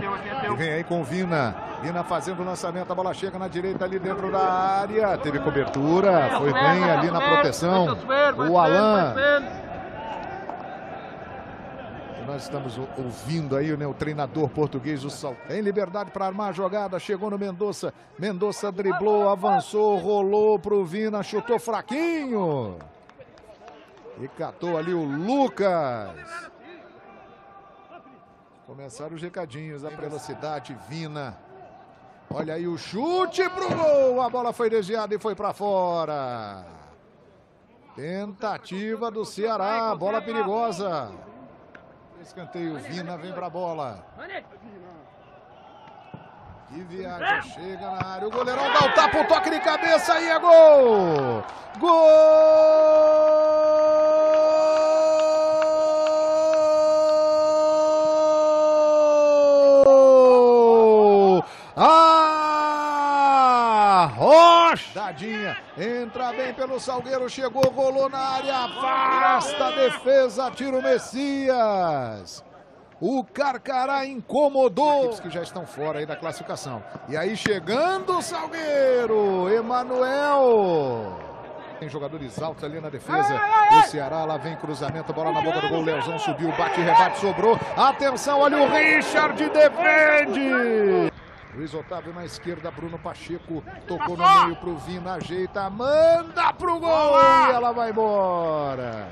E vem aí com o Vina. Vina fazendo o lançamento, a bola chega na direita ali dentro da área. Teve cobertura, foi bem ali na proteção. O Alan. Nós estamos ouvindo aí, né, o treinador português, o Sal. Tem liberdade para armar a jogada, chegou no Mendonça. Mendonça driblou, avançou, rolou pro Vina, chutou fraquinho. E catou ali o Lucas. Começaram os recadinhos, a velocidade, Vina. Olha aí o chute pro gol, a bola foi desviada e foi para fora. Tentativa do Ceará, bola perigosa. Escanteio, Vina vem pra bola. Que viagem, chega na área, o goleirão dá o tapa, o toque de cabeça e é gol! Gol! Rocha! Dadinha, entra bem pelo Salgueiro, chegou, rolou na área, afasta a defesa, tira o Messias. O Carcará incomodou. Equipes que já estão fora aí da classificação. E aí chegando o Salgueiro, Emanuel. Tem jogadores altos ali na defesa do Ceará, lá vem cruzamento, bola na boca do gol, Leozão subiu, bate, rebate, sobrou. Atenção, olha o Richard, defende. Luiz Otávio na esquerda, Bruno Pacheco tocou no meio pro Vina, ajeita, manda pro gol e ela vai embora.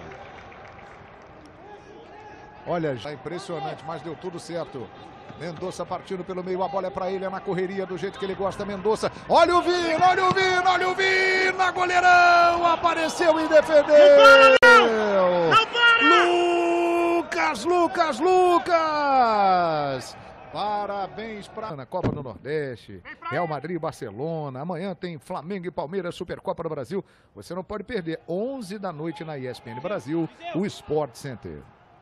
Olha, já impressionante, mas deu tudo certo. Mendonça partindo pelo meio, a bola é pra ele, é na correria do jeito que ele gosta, Mendonça. Olha o Vina, olha o Vina, olha o Vina, goleirão, apareceu e defendeu. Lucas. Parabéns para a Copa do Nordeste, Real Madrid e Barcelona. Amanhã tem Flamengo e Palmeiras, Supercopa do Brasil. Você não pode perder, 11 da noite na ESPN Brasil, o Sport Center.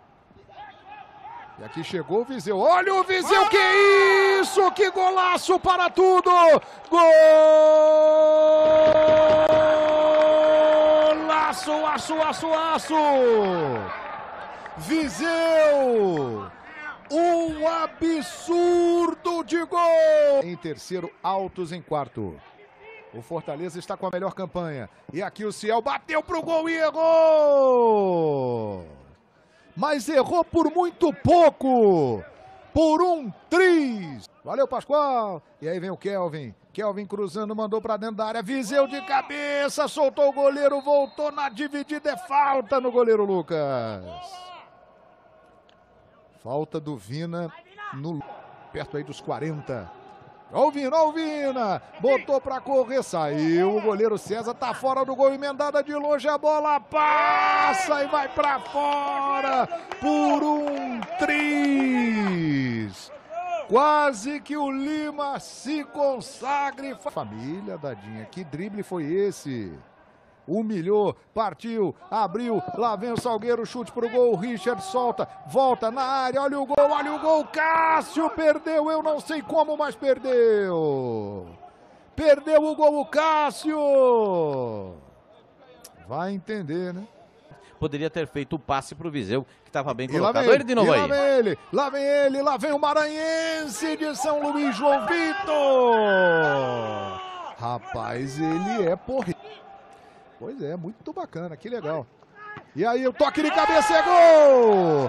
E aqui chegou o Viseu. Olha o Viseu, que isso! Que golaço para tudo! Golaço! Viseu! Um absurdo de gol! Em terceiro, Altos em quarto. O Fortaleza está com a melhor campanha. E aqui o Ciel bateu pro gol e errou! Mas errou por muito pouco. Por um triz. Valeu, Pascoal. E aí vem o Kelvin. Kelvin cruzando, mandou para dentro da área. Viseu de cabeça, soltou o goleiro, voltou na dividida. É falta no goleiro Lucas. Falta do Vina, perto aí dos 40. Ó o Vina, botou pra correr, saiu, o goleiro César tá fora do gol, emendada de longe, a bola passa e vai pra fora, por um triz. Quase que o Lima se consagre. Família, Dadinha, que drible foi esse? Humilhou, partiu, abriu, lá vem o Salgueiro, chute pro gol, Richard solta, volta na área, olha o gol, Cássio perdeu, eu não sei como, mas perdeu. Perdeu o gol, o Cássio. Vai entender, né? Poderia ter feito o passe pro Viseu, que estava bem colocado. Ele de novo aí. Lá vem o maranhense de São Luís, João Vitor. Rapaz, ele é porra. Pois é, muito bacana, que legal. E aí o toque de cabeça é gol!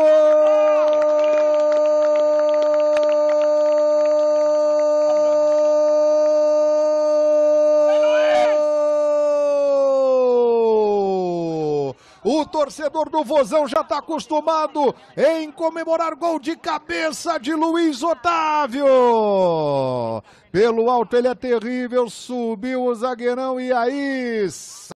Gol! O torcedor do Vozão já está acostumado em comemorar gol de cabeça de Luiz Otávio. Pelo alto ele é terrível, subiu o zagueirão e aí...